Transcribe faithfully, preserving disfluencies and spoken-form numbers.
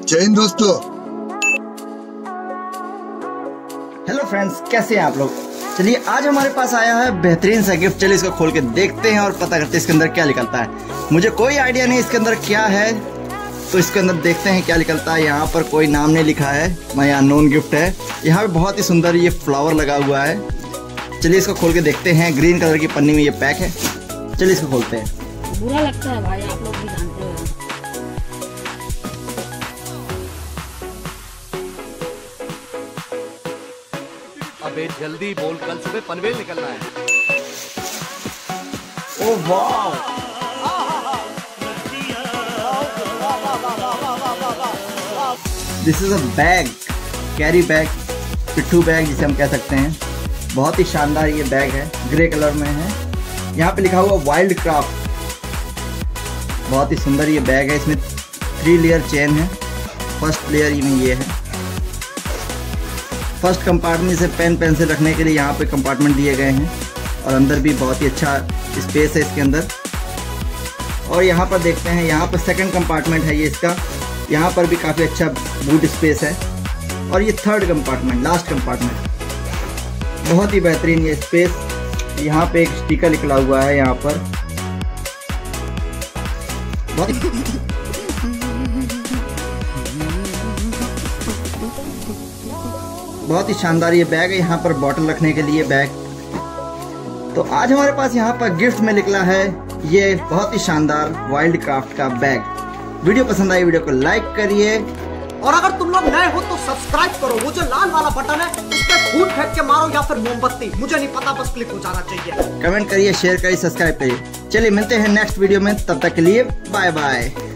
जय हिंद दोस्तों। Hello friends, कैसे हैं आप लोग। चलिए आज हमारे पास आया है बेहतरीन सा गिफ्ट। चलिए इसको खोल के देखते हैं और पता करते हैं इसके अंदर क्या निकलता है। मुझे कोई आइडिया नहीं इसके अंदर क्या है, तो इसके अंदर देखते हैं क्या निकलता है। यहाँ पर कोई नाम नहीं लिखा है, मैं अननोन गिफ्ट है। यहाँ पे बहुत ही सुंदर ये फ्लावर लगा हुआ है। चलिए इसको खोल के देखते हैं। ग्रीन कलर की पन्नी में ये पैक है। चलिए इसको खोलते हैं। बुरा लगता है भाई, आप लोग भी जानते हो। अबे जल्दी बोल, कल सुबह पनवेल निकलना है। ओह वाह, this is a bag, carry bag, पिट्ठू बैग जिसे हम कह सकते हैं। बहुत ही शानदार ये बैग है, ग्रे कलर में है। यहाँ पे लिखा हुआ वाइल्ड क्राफ्ट। बहुत ही सुंदर ये बैग है। इसमें थ्री लेयर चेन है। फर्स्ट लेयर में ये है। फर्स्ट कंपार्टमेंट से पेन पेंसिल रखने के लिए यहाँ पे कंपार्टमेंट दिए गए हैं, और अंदर भी बहुत ही अच्छा स्पेस है इसके अंदर। और यहाँ पर देखते हैं, यहाँ पर सेकंड कंपार्टमेंट है ये इसका। यहाँ पर भी काफ़ी अच्छा बूट स्पेस है। और ये थर्ड कंपार्टमेंट, लास्ट कंपार्टमेंट, बहुत ही बेहतरीन ये स्पेस। यहाँ पे एक स्टिकर निकला हुआ है यहाँ पर। बहुत ही बहुत ही शानदार ये बैग है। यहाँ पर बॉटल रखने के लिए बैग। तो आज हमारे पास यहाँ पर गिफ्ट में निकला है ये बहुत ही शानदार वाइल्ड क्राफ्ट का बैग। वीडियो पसंद आई, वीडियो को लाइक करिए, और अगर तुम लोग नए हो तो सब्सक्राइब करो। वो जो लाल वाला बटन है उस पर फूट फेंक के मारो या फिर मोमबत्ती, मुझे नहीं पता, बस क्लिक हो जाना चाहिए। कमेंट करिए, शेयर करिए, सब्सक्राइब करिए। चलिए मिलते हैं नेक्स्ट वीडियो में, तब तक के लिए बाय बाय।